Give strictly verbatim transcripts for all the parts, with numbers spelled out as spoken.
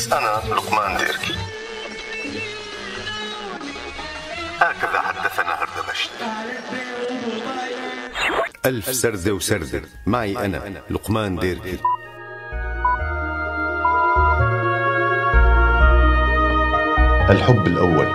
أنا لقمان ديركي. هكذا حدثنا هردبشت. ألف سردة وسردة معي أنا لقمان ديركي. الحب الأول.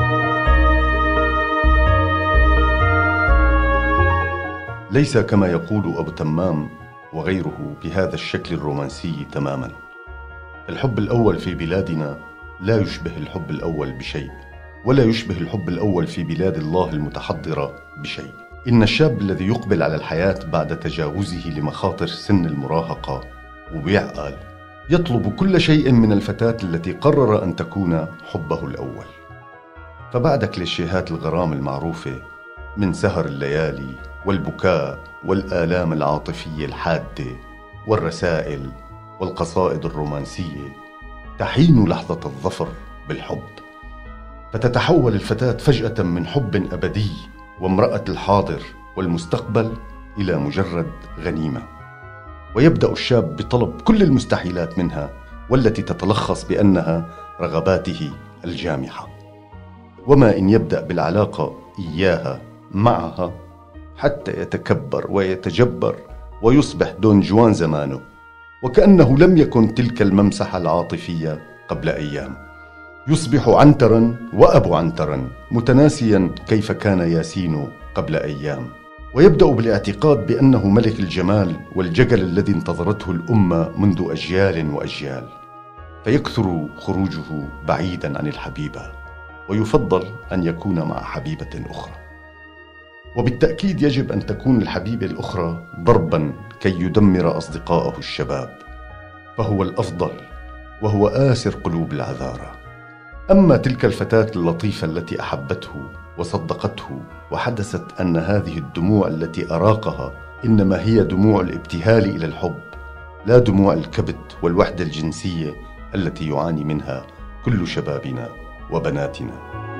ليس كما يقول أبو تمام وغيره بهذا الشكل الرومانسي تماما. الحب الأول في بلادنا لا يشبه الحب الأول بشيء، ولا يشبه الحب الأول في بلاد الله المتحضرة بشيء. إن الشاب الذي يقبل على الحياة بعد تجاوزه لمخاطر سن المراهقة وبيعقل يطلب كل شيء من الفتاة التي قرر أن تكون حبه الأول. فبعد كليشيهات الغرام المعروفة من سهر الليالي والبكاء والآلام العاطفية الحادة والرسائل والقصائد الرومانسية، تحين لحظة الظفر بالحب، فتتحول الفتاة فجأة من حب أبدي وامرأة الحاضر والمستقبل إلى مجرد غنيمة. ويبدأ الشاب بطلب كل المستحيلات منها، والتي تتلخص بأنها رغباته الجامحة. وما إن يبدأ بالعلاقة إياها معها حتى يتكبر ويتجبر ويصبح دون جوان زمانه، وكأنه لم يكن تلك الممسحة العاطفية قبل أيام. يصبح عنترا وأبو عنترا، متناسيا كيف كان ياسين قبل أيام. ويبدأ بالاعتقاد بأنه ملك الجمال والججل الذي انتظرته الأمة منذ أجيال وأجيال، فيكثر خروجه بعيدا عن الحبيبة، ويفضل أن يكون مع حبيبة أخرى. وبالتأكيد يجب أن تكون الحبيبة الأخرى ضربا كي يدمر أصدقائه الشباب، فهو الأفضل وهو آسر قلوب العذارى. أما تلك الفتاة اللطيفة التي أحبته وصدقته وحدثت أن هذه الدموع التي أراقها إنما هي دموع الابتهال إلى الحب، لا دموع الكبت والوحدة الجنسية التي يعاني منها كل شبابنا وبناتنا.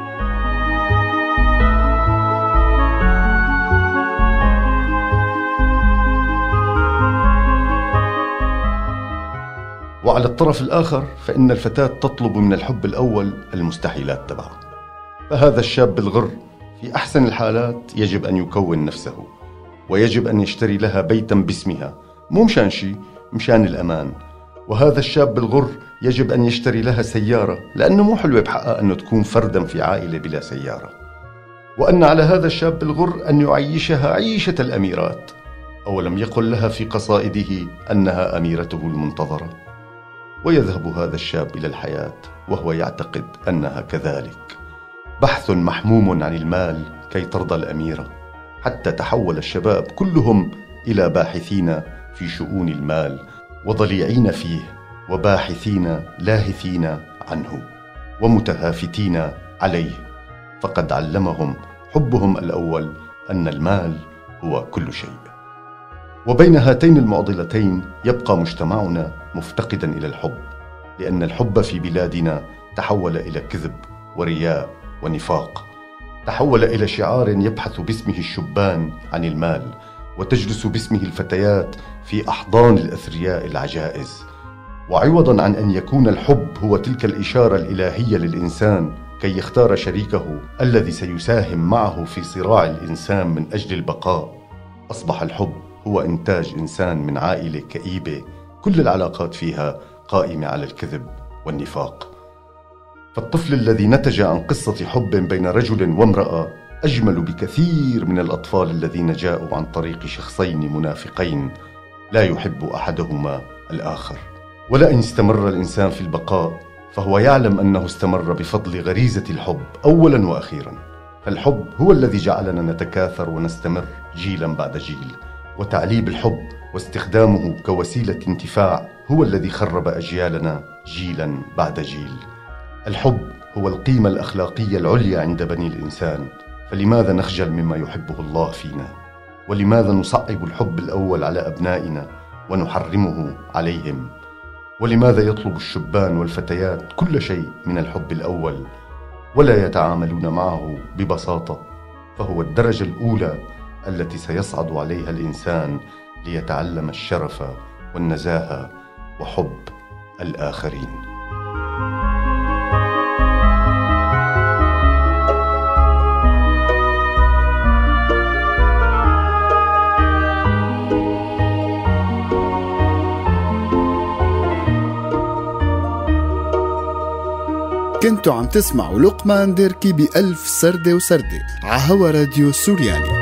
وعلى الطرف الآخر فإن الفتاة تطلب من الحب الأول المستحيلات تبعه. فهذا الشاب الغر في أحسن الحالات يجب أن يكون نفسه، ويجب أن يشتري لها بيتا باسمها، مو مشان شي، مشان الأمان. وهذا الشاب الغر يجب أن يشتري لها سيارة، لأنه مو حلوة بحقها أنه تكون فردا في عائلة بلا سيارة. وأن على هذا الشاب الغر أن يعيشها عيشة الأميرات، أولم يقل لها في قصائده أنها أميرته المنتظرة؟ ويذهب هذا الشاب إلى الحياة وهو يعتقد أنها كذلك. بحث محموم عن المال كي ترضى الأميرة، حتى تحول الشباب كلهم إلى باحثين في شؤون المال، وضليعين فيه، وباحثين لاهثين عنه، ومتهافتين عليه. فقد علمهم حبهم الأول أن المال هو كل شيء. وبين هاتين المعضلتين يبقى مجتمعنا مفتقدا إلى الحب، لأن الحب في بلادنا تحول إلى كذب ورياء ونفاق، تحول إلى شعار يبحث باسمه الشبان عن المال، وتجلس باسمه الفتيات في أحضان الأثرياء العجائز. وعوضا عن أن يكون الحب هو تلك الإشارة الإلهية للإنسان كي يختار شريكه الذي سيساهم معه في صراع الإنسان من أجل البقاء، أصبح الحب هو إنتاج إنسان من عائلة كئيبة كل العلاقات فيها قائمة على الكذب والنفاق. فالطفل الذي نتج عن قصة حب بين رجل وامرأة أجمل بكثير من الأطفال الذين جاءوا عن طريق شخصين منافقين لا يحب أحدهما الآخر. ولئن استمر الإنسان في البقاء فهو يعلم أنه استمر بفضل غريزة الحب أولا وأخيرا. فالحب هو الذي جعلنا نتكاثر ونستمر جيلا بعد جيل، وتعليب الحب واستخدامه كوسيلة انتفاع هو الذي خرب أجيالنا جيلا بعد جيل. الحب هو القيمة الأخلاقية العليا عند بني الإنسان، فلماذا نخجل مما يحبه الله فينا؟ ولماذا نصعب الحب الأول على أبنائنا ونحرمه عليهم؟ ولماذا يطلب الشبان والفتيات كل شيء من الحب الأول ولا يتعاملون معه ببساطة؟ فهو الدرجة الأولى التي سيصعد عليها الإنسان ليتعلم الشرف والنزاهة وحب الآخرين. كنتوا عم تسمعوا لقمان ديركي بألف سردة وسردة عهوا راديو سوريالي.